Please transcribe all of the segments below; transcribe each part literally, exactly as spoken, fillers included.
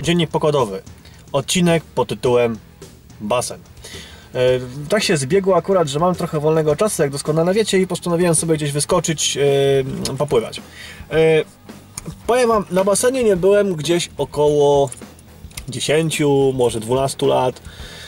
Dziennik pokładowy. Odcinek pod tytułem Basen. Tak się zbiegło akurat, że mam trochę wolnego czasu, jak doskonale wiecie, i postanowiłem sobie gdzieś wyskoczyć, yy, popływać. Yy, powiem wam, na basenie nie byłem gdzieś około dziesięciu, może dwunastu lat.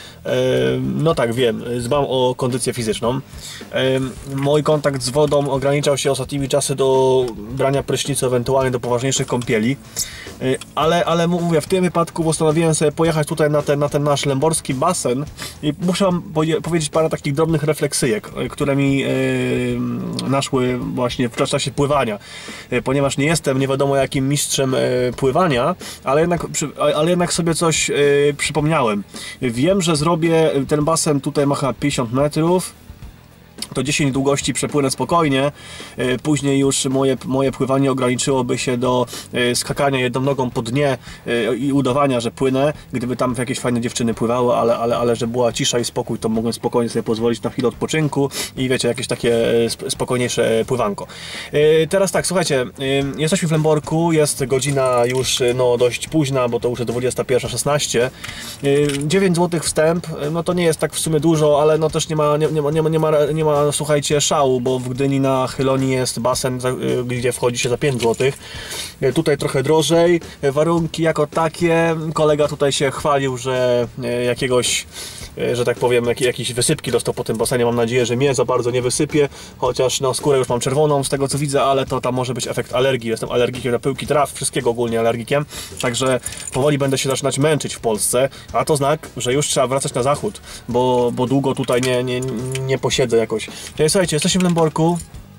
No tak, wiem, dbam o kondycję fizyczną. Mój kontakt z wodą ograniczał się ostatnimi czasy do brania prysznicy, ewentualnie do poważniejszych kąpieli. Ale, ale mówię, w tym wypadku postanowiłem sobie pojechać tutaj na ten, na ten nasz lęborski basen i muszę wam powiedzieć parę takich drobnych refleksyjek, które mi naszły właśnie w czasie pływania. Ponieważ nie jestem nie wiadomo jakim mistrzem pływania, ale jednak, ale jednak sobie coś przypomniałem. Wiem, że zrobię ten basen, tutaj ma chyba pięćdziesiąt metrów, to dziesięć długości przepłynę spokojnie. Później już moje, moje pływanie ograniczyłoby się do skakania jedną nogą po dnie i udawania, że płynę, gdyby tam jakieś fajne dziewczyny pływały, ale, ale, ale że była cisza i spokój, to mogłem spokojnie sobie pozwolić na chwilę odpoczynku i wiecie, jakieś takie spokojniejsze pływanko. Teraz tak, słuchajcie, jesteśmy w Lęborku, jest godzina już no, dość późna, bo to już jest dwudziesta pierwsza szesnaście. dziewięć złotych wstęp, no to nie jest tak w sumie dużo, ale no też nie ma, nie, nie ma, nie ma, nie ma, nie ma słuchajcie, szału, bo w Gdyni na Chylonii jest basen, gdzie wchodzi się za pięć złotych. Tutaj trochę drożej, warunki jako takie. Kolega tutaj się chwalił, że jakiegoś, że tak powiem, jakieś wysypki dostał po tym basenie. Mam nadzieję, że mnie za bardzo nie wysypie, chociaż no, skórę już mam czerwoną z tego co widzę, ale to tam może być efekt alergii. Jestem alergikiem na pyłki traw, wszystkiego ogólnie alergikiem, także powoli będę się zaczynać męczyć w Polsce, a to znak, że już trzeba wracać na zachód, bo, bo długo tutaj nie, nie, nie posiedzę jakoś. Słuchajcie, jesteśmy w Lęborku.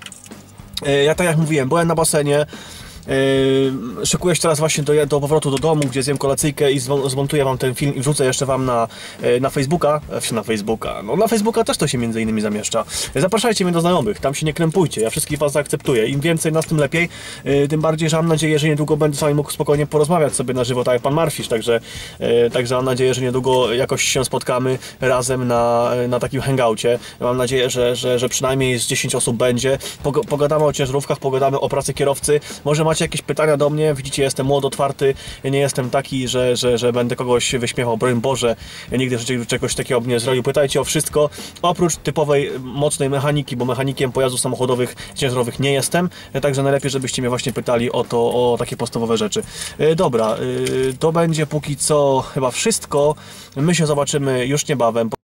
Ja tak jak mówiłem, byłem na basenie. Yy, szykuję się teraz właśnie do, do powrotu do domu, gdzie zjem kolacyjkę i zmontuję wam ten film i wrzucę jeszcze wam na, na Facebooka. Na Facebooka. No na Facebooka też to się między innymi zamieszcza. Zapraszajcie mnie do znajomych, tam się nie krępujcie, ja wszystkich was zaakceptuję. Im więcej nas, tym lepiej. Yy, tym bardziej, że mam nadzieję, że niedługo będę z wami mógł spokojnie porozmawiać sobie na żywo, tak jak pan Marfisz. Także, yy, także mam nadzieję, że niedługo jakoś się spotkamy razem na, na takim hangoucie. Mam nadzieję, że, że, że przynajmniej z dziesięć osób będzie. Pogadamy o ciężarówkach, pogadamy o pracy kierowcy. Może macie jakieś pytania do mnie, widzicie, jestem młody, otwarty, nie jestem taki, że, że, że będę kogoś wyśmiewał, broń Boże, nigdy czegoś takiego nie zrobił. Pytajcie o wszystko, oprócz typowej mocnej mechaniki, bo mechanikiem pojazdów samochodowych, ciężarowych nie jestem, także najlepiej, żebyście mnie właśnie pytali o to, o takie podstawowe rzeczy. Dobra, to będzie póki co chyba wszystko, my się zobaczymy już niebawem.